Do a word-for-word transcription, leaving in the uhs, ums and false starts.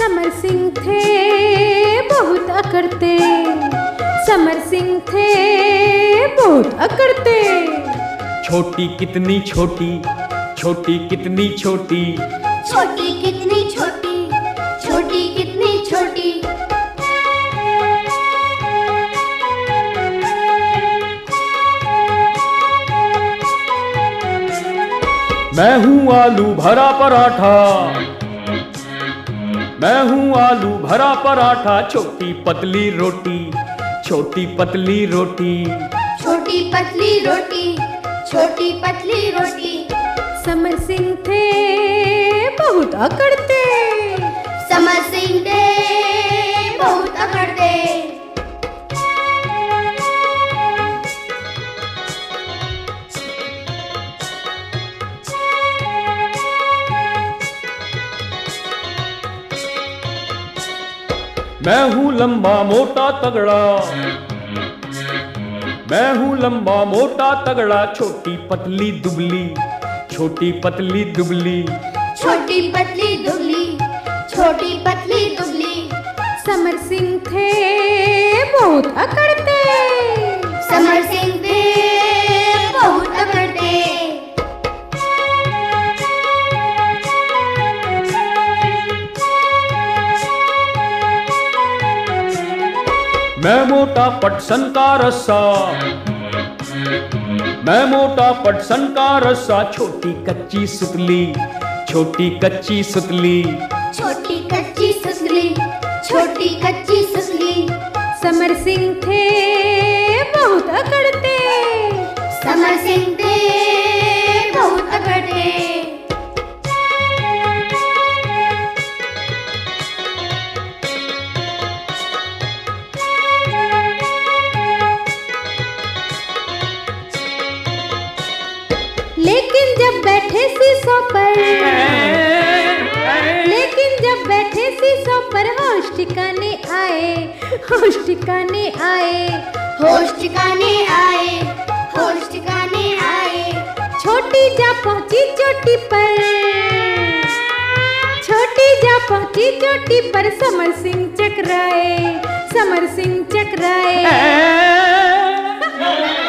समर सिंह थे बहुत अकड़ते, समर सिंह थे बहुत अकड़ते। छोटी कितनी छोटी, छोटी कितनी छोटी, छोटी कितनी छोटी, छोटी कितनी छोटी। मैं हूँ आलू भरा पराठा, मैं हूँ आलू भरा पराठा। छोटी पतली रोटी, छोटी पतली रोटी, छोटी पतली रोटी, छोटी पतली रोटी। समर सिंह थे बहुत अकड़ते, समर सिंह थे बहुत अकड़ते। मैं हूँ लंबा मोटा तगड़ा, मैं हूँ लंबा मोटा तगड़ा। छोटी पतली दुबली, छोटी पतली दुबली, छोटी पतली दुबली, छोटी पतली दुबली। समर सिंह थे बहुत अकड़ते, समर सिंह थे बहुत अकड़ते। मैं मोटा पटसन का रस्सा, मैं मोटा पटसन का रस्सा। छोटी कच्ची सुतली, छोटी कच्ची सुतली, छोटी कच्ची सुतली, छोटी कच्ची सुतली। समर सिंह थे बहुत अकड़ते, समर सिंह थे बहुत अकड़ते। लेकिन जब बैठे शीशों पर, लेकिन जब बैठे शीशों पर होश ठिकाने आए, होश ठिकाने आए, होश ठिकाने आए, होश ठिकाने आए। छोटी जा पहुंची चोटी पर, छोटी जा पहुंची चोटी पर। समर सिंह चकराए, समर सिंह चकराए।